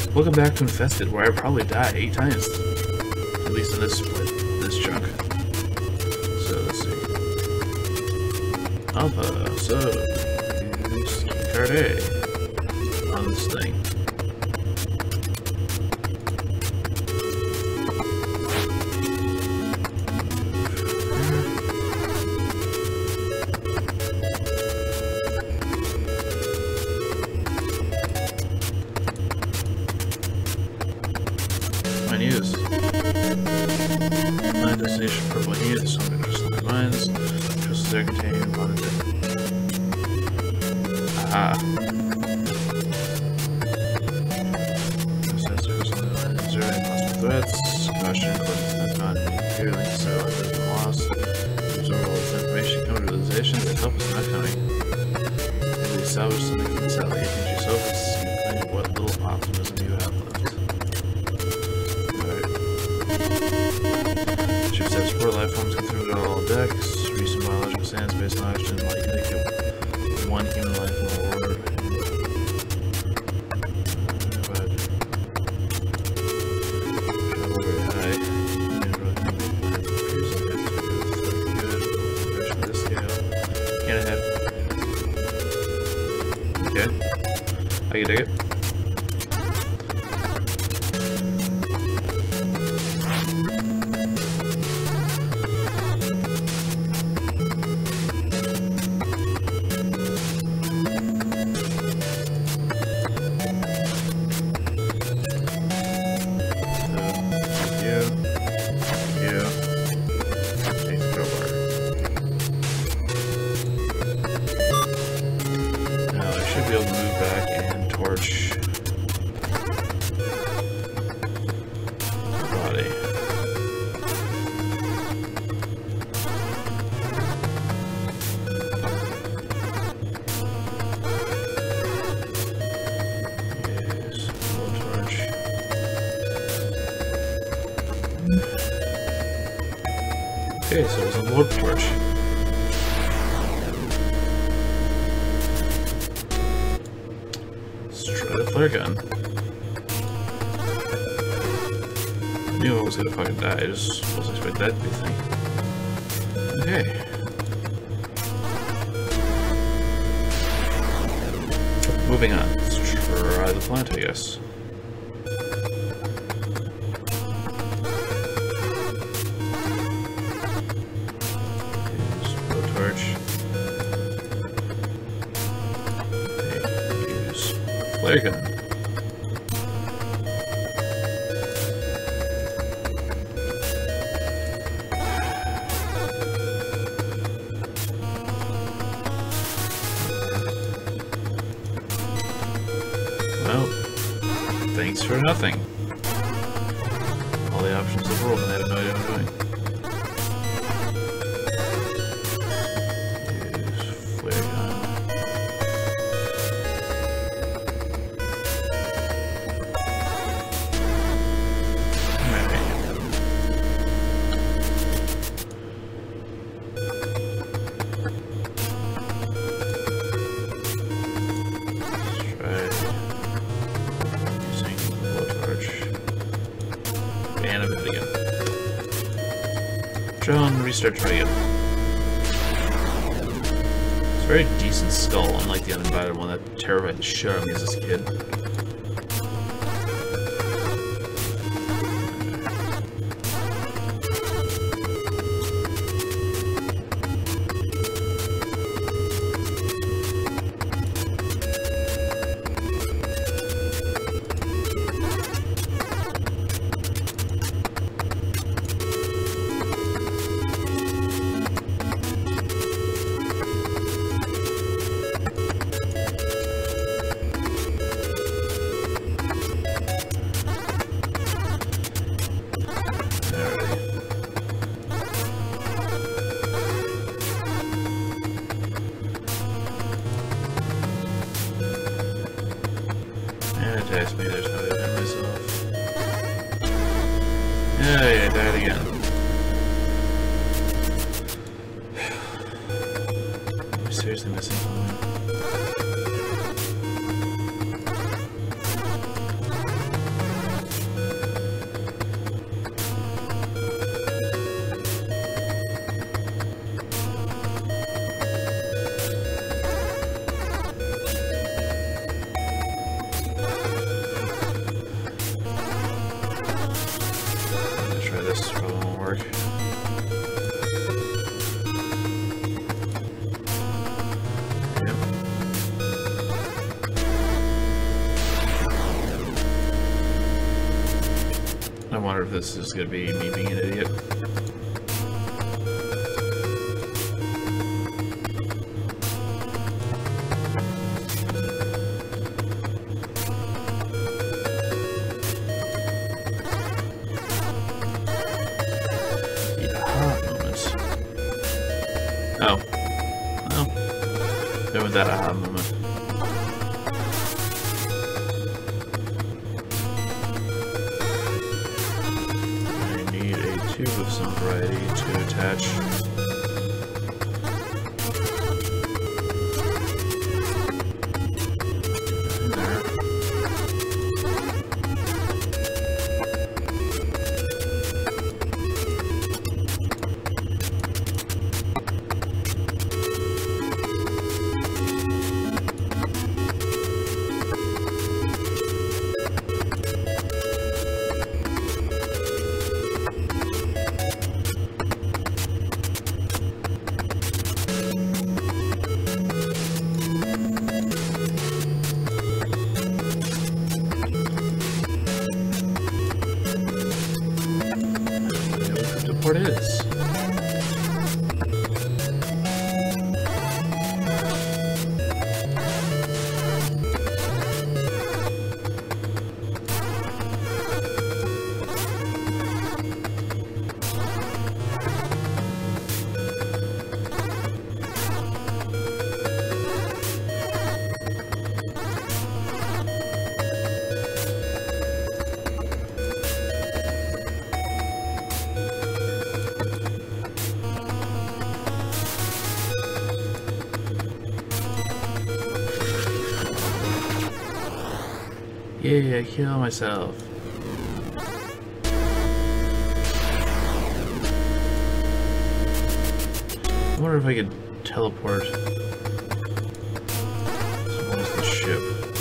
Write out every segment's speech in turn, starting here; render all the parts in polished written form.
Welcome back to Infested, where I probably die 8 times. At least in this split, this chunk. So let's see. Alpha, so use card A on this thing. Use. My destination purple heat, so I'm going to crystal mines. Crystals there contain bonded. Aha. Zero impossible threats. Caution, close not clearly, so there's been lost. Absorb all this information, come to realization that help is not coming. Maybe salvage something from this alley. You think yourself is what little optimism you have left. Ship says 4 life forms go through all decks. Recent biological sands based on oxygen, like they get 1 human life from the order. But travel very high. Good. Version of this scale. Can't ahead. Okay. I can dig it. Be able to move back and torch the body. Yes, low torch. Okay, so it was a low torch. Flare gun. I knew I was gonna fucking die, I just wasn't expecting that to be a thing. Okay. Moving on. Let's try the plant, I guess. Use blowtorch. Use flare gun. Well, thanks for nothing. All the options of the world and I have no idea what I'm doing. Use flare gun. And I'm it again. John, restart, try again. It's a very decent skull, unlike the uninvited one that terrified the shit out of me as a kid. Attacks me, there's no way to hit myself. Yeah, I died again. I'm seriously missing something. park. Yep. I wonder if this is going to be me being an idiot. Oh. Well. Go with that aha moment. I need a tube of some variety to attach. What it is. Yeah, I kill myself. I wonder if I could teleport towards the ship.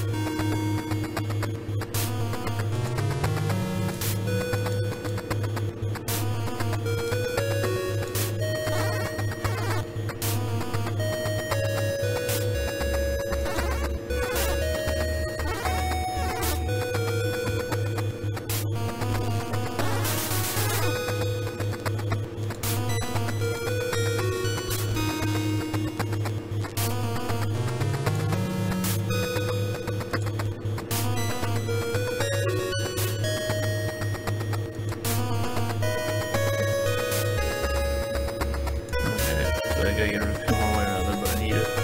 I gotta get rid of him one way or another, but I need it.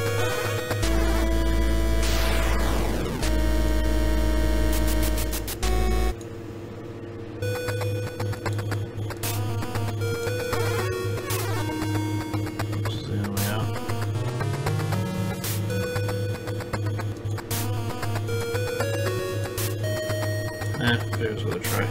This is the only way out. Maybe it was worth a try.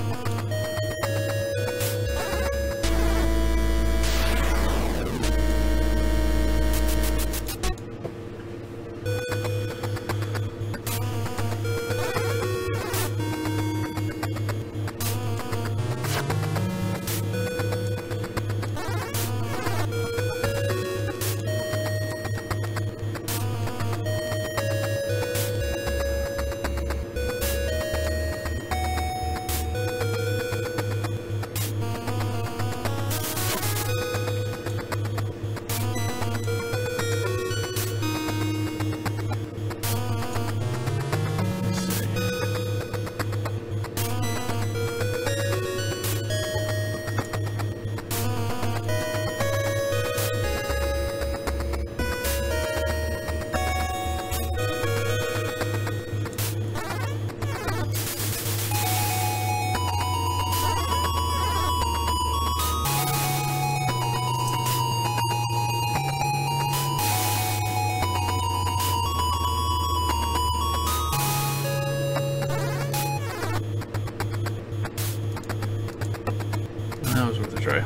That was worth a try.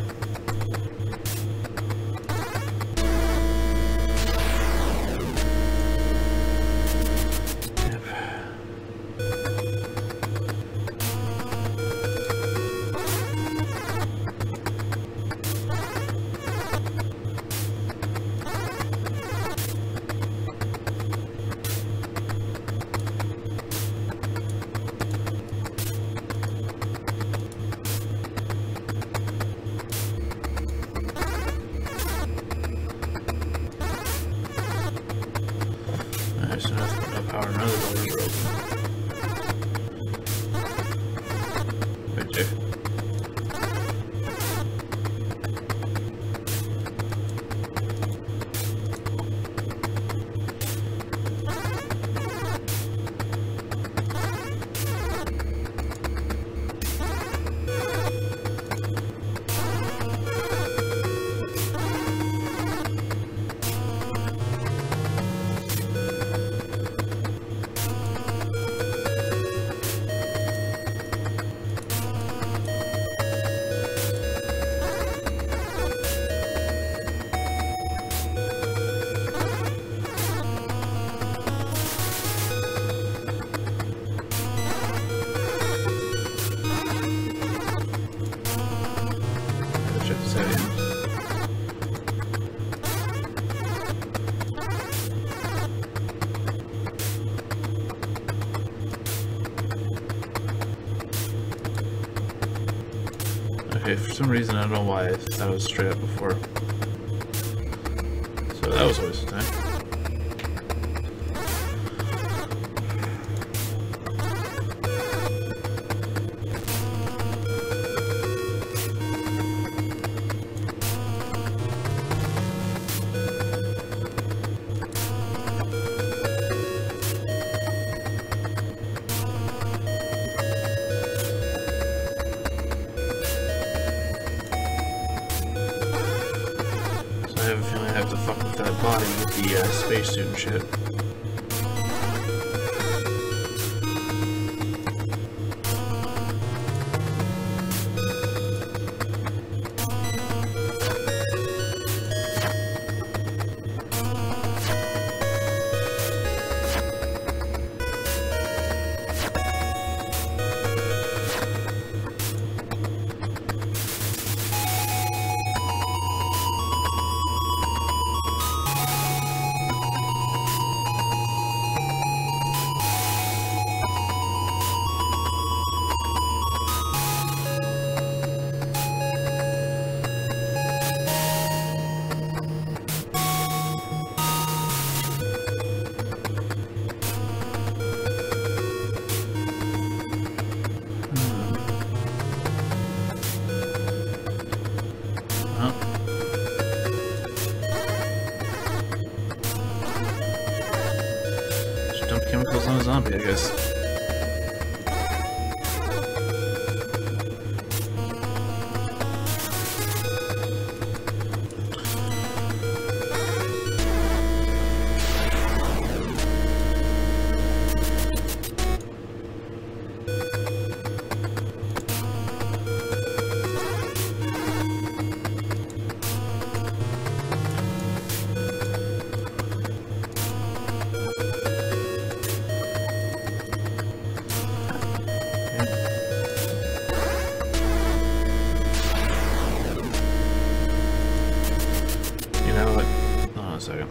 picture. Okay, for some reason I don't know why I thought it was straight up before. So that was a waste of time. I have a feeling I have to fuck with that body with the spacesuit and shit. Chemicals on a zombie, I guess. Second.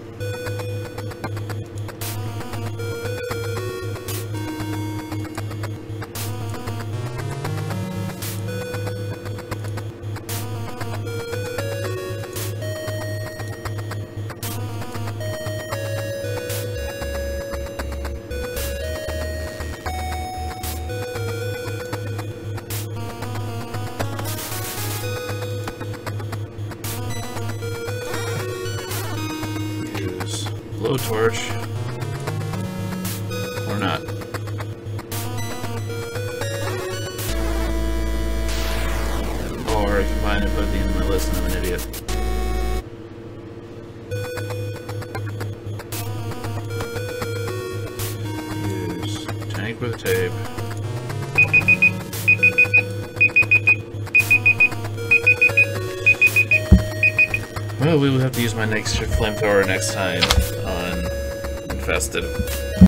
Blowtorch. Or not. Or I combine it at the end of my list and I'm an idiot. Use tank with tape. Well, we will have to use my next flamethrower next time on Infested.